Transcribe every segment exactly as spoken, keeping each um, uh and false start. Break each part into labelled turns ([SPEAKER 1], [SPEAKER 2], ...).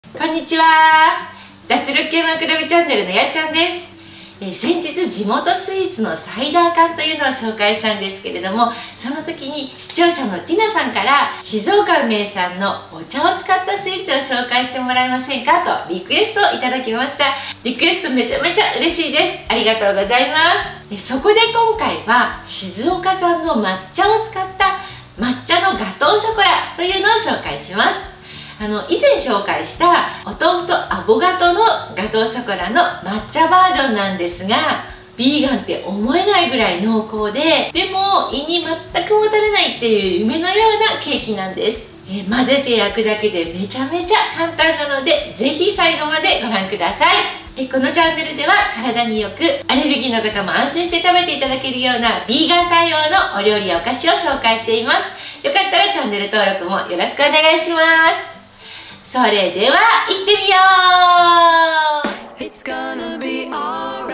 [SPEAKER 1] こんにちは。脱力系マクロビチャンネルのやっちゃんです。えー、先日地元スイーツのサイダー缶というのを紹介したんですけれども、その時に視聴者のティナさんから静岡名産のお茶を使ったスイーツを紹介してもらえませんかとリクエストをいただきました。リクエストめちゃめちゃ嬉しいです。ありがとうございます。えそこで今回は静岡産の抹茶を使った抹茶のガトーショコラというのを紹介します。あの以前紹介したお豆腐とアボカドのガトーショコラの抹茶バージョンなんですが、ビーガンって思えないぐらい濃厚で、でも胃に全くもたれないっていう夢のようなケーキなんです。え混ぜて焼くだけでめちゃめちゃ簡単なので、ぜひ最後までご覧ください。えこのチャンネルでは体によくアレルギーの方も安心して食べていただけるようなビーガン対応のお料理やお菓子を紹介しています。よかったらチャンネル登録もよろしくお願いします。それでは行ってみよう。 It's gonna be alright.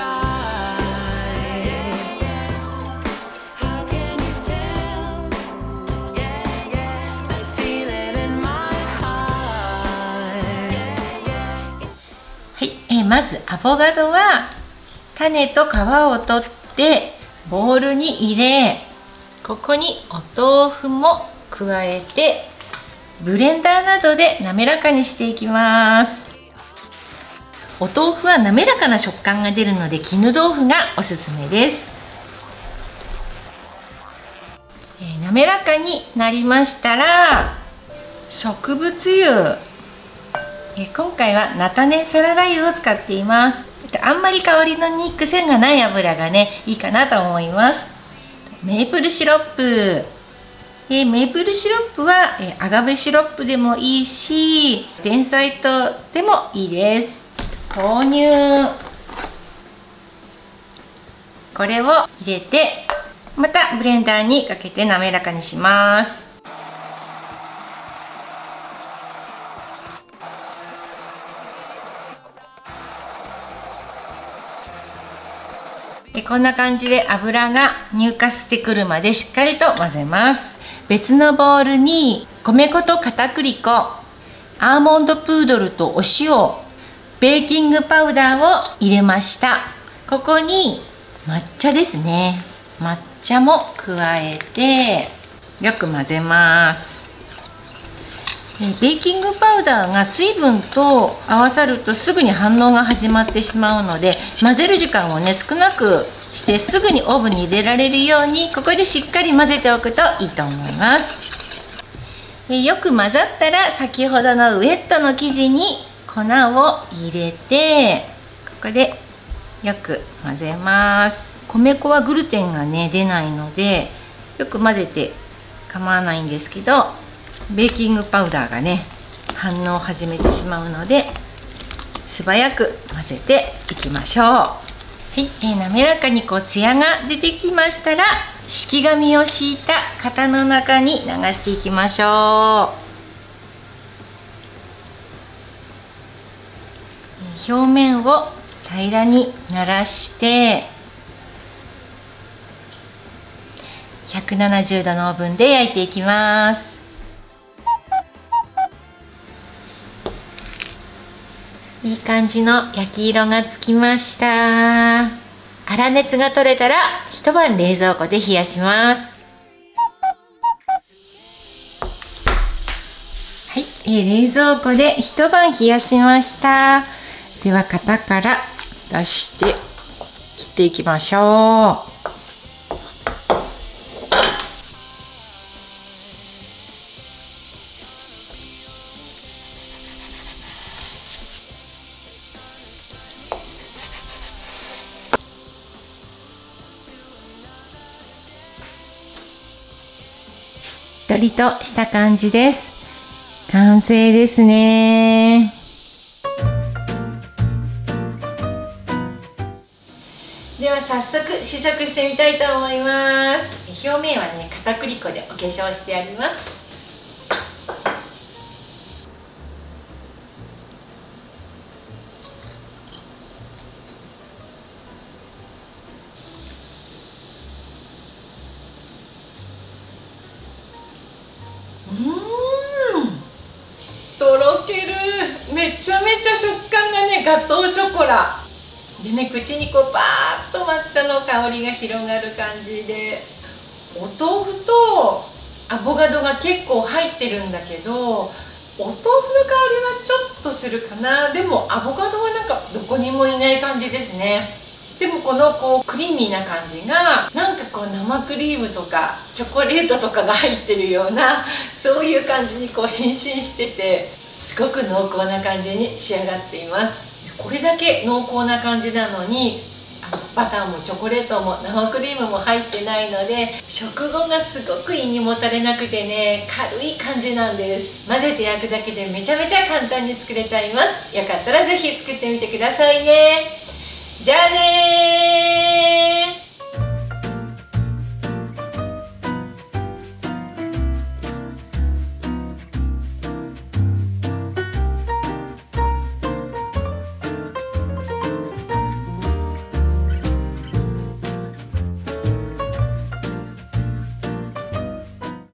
[SPEAKER 1] How can you tell? Yeah, yeah. I feel it in my heart. はい、えー、まずアボカドは種と皮を取ってボウルに入れ、ここにお豆腐も加えてブレンダーなどで滑らかにしていきます。お豆腐は滑らかな食感が出るので絹豆腐がおすすめです。えー、滑らかになりましたら植物油、えー、今回は菜種サラダ油を使っています。あんまり香りのに癖がない油がねいいかなと思います。メープルシロップ、えー、メープルシロップは、えー、アガベシロップでもいいしてんさい糖でもいいです。豆乳、これを入れてまたブレンダーにかけて滑らかにします。こんな感じで油が乳化してくるまでしっかりと混ぜます。別のボウルに米粉と片栗粉、アーモンドプードルとお塩、ベーキングパウダーを入れました。ここに抹茶ですね。抹茶も加えてよく混ぜます。ベーキングパウダーが水分と合わさるとすぐに反応が始まってしまうので、混ぜる時間をね少なくしてすぐにオーブンに入れられるようにここでしっかり混ぜておくといいと思います。よく混ざったら先ほどのウエットの生地に粉を入れてここでよく混ぜます。米粉はグルテンがね出ないのでよく混ぜて構わないんですけど、ベーキングパウダーがね反応を始めてしまうので素早く混ぜていきましょう。はい、えー、滑らかにこうツヤが出てきましたら敷紙を敷いた型の中に流していきましょう。表面を平らにならしてひゃくななじゅうどのオーブンで焼いていきます。いい感じの焼き色がつきました。粗熱が取れたら一晩冷蔵庫で冷やします。はい、えー、冷蔵庫で一晩冷やしました。では型から出して切っていきましょう。しっとりとした感じです。完成ですね。では早速試食してみたいと思います。表面はね片栗粉でお化粧してあります。うーん、とろける。めっち食感がね、ガトーショコラでね、口にこうバーッと抹茶の香りが広がる感じで、お豆腐とアボカドが結構入ってるんだけど、お豆腐の香りはちょっとするかな。でもアボカドはなんかどこにもいない感じですね。でもこのこうクリーミーな感じがなんかこう生クリームとかチョコレートとかが入ってるような、そういう感じにこう変身してて、すごく濃厚な感じに仕上がっています。これだけ濃厚な感じなのに、あのバターもチョコレートも生クリームも入ってないので、食後がすごく胃にもたれなくてね、軽い感じなんです。混ぜて焼くだけでめちゃめちゃ簡単に作れちゃいます。よかったら是非作ってみてくださいね。じゃあねー。